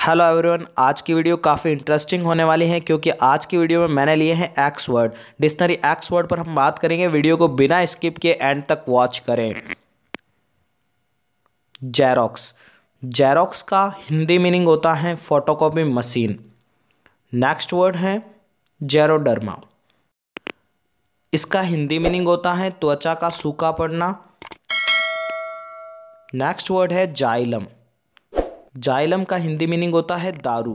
Hello everyone, आज की video काफ़ी इंटरेस्टिंग होने वाली है क्योंकि आज की वीडियो में मैंने लिए हैं X word dictionary. X word पर हम बात करेंगे। वीडियो को बिना स्किप किए एंड तक वॉच करें। जेरोक्स। जेरोक्स का हिंदी मीनिंग होता है फोटोकॉपी मशीन। नेक्स्ट वर्ड है जेरोडर्मा। इसका हिंदी मीनिंग होता है त्वचा का सूखा पड़ना। नेक्स्ट वर्ड है जाइलम। जाइलम का हिंदी मीनिंग होता है दारू।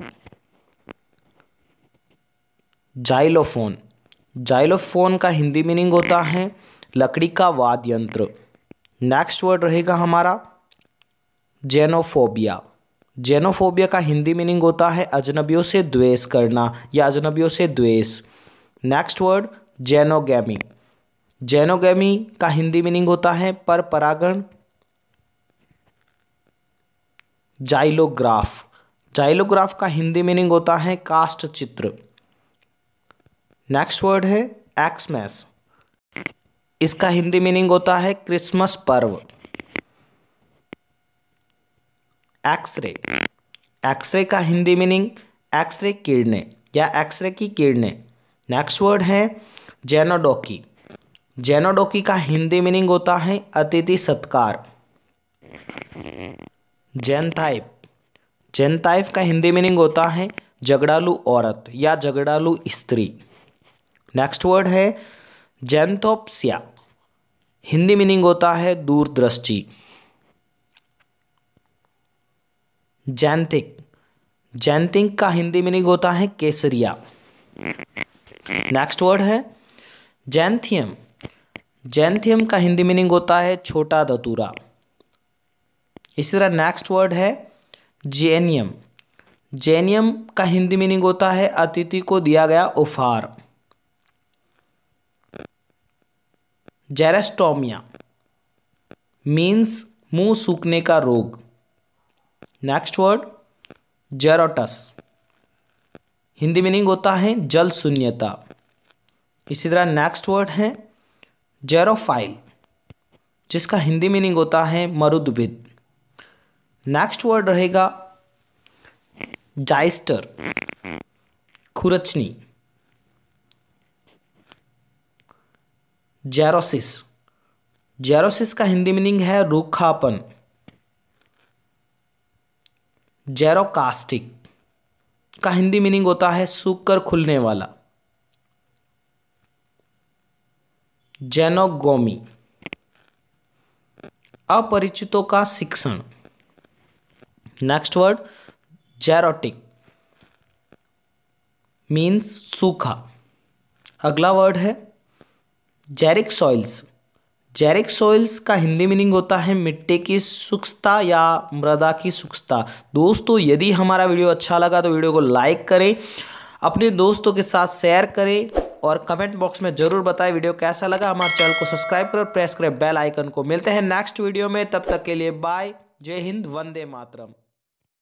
जाइलोफोन। जाइलोफोन का हिंदी मीनिंग होता है लकड़ी का वाद्य यंत्र। नेक्स्ट वर्ड रहेगा हमारा जेनोफोबिया। जेनोफोबिया का हिंदी मीनिंग होता है अजनबियों से द्वेष करना या अजनबियों से द्वेष। Next word जेनोगैमी। जेनोगैमी का हिंदी मीनिंग होता है पर परागण। जाइलोग्राफ। जाइलोग्राफ का हिंदी मीनिंग होता है काष्ठ चित्र। नेक्स्ट वर्ड है एक्समैस। इसका हिंदी मीनिंग होता है क्रिसमस पर्व। एक्सरे। एक्सरे का हिंदी मीनिंग एक्सरे किरणें या एक्सरे की किरणें। नेक्स्ट वर्ड है जेनोडोकी। जेनोडोकी का हिंदी मीनिंग होता है अतिथि सत्कार। जेनथाइप। जेनथाइप का हिंदी मीनिंग होता है झगड़ालू औरत या झगड़ालू स्त्री। नेक्स्ट वर्ड है जेंथोप्सिया। हिंदी मीनिंग होता है दूरदृष्टि। जैंथिक। जैंथिक का हिंदी मीनिंग होता है केसरिया। नेक्स्ट वर्ड है जैंथियम। जैंथियम का हिंदी मीनिंग होता है छोटा धतूरा। इसी तरह नेक्स्ट वर्ड है जेनियम। जेनियम का हिंदी मीनिंग होता है अतिथि को दिया गया उपहार। जेरेस्टोमिया मीन्स मुंह सूखने का रोग। Next word xerotes. Hindi meaning होता है जल शून्यता। इसी तरह नेक्स्ट वर्ड है जेरोफाइल, जिसका हिंदी मीनिंग होता है मरुदभिद। नेक्स्ट वर्ड रहेगा जाइस्टर, खुरचनी। जेरोसिस। जेरोसिस का हिंदी मीनिंग है रूखापन। जेरोकास्टिक का हिंदी मीनिंग होता है सूखकर खुलने वाला। जेनोगोमी अपरिचितों का शिक्षण। नेक्स्ट वर्ड जेरोटिक मीन्स सूखा। अगला वर्ड है जेरिक सॉइल्स। जेरिक सॉइल्स का हिंदी मीनिंग होता है मिट्टी की शुष्कता या मृदा की शुष्कता। दोस्तों, यदि हमारा वीडियो अच्छा लगा तो वीडियो को लाइक करें, अपने दोस्तों के साथ शेयर करें और कमेंट बॉक्स में ज़रूर बताएं वीडियो कैसा लगा। हमारे चैनल को सब्सक्राइब करें और प्रेस करें बेल आइकन को। मिलते हैं नेक्स्ट वीडियो में, तब तक के लिए बाय। जय हिंद, वंदे मातरम।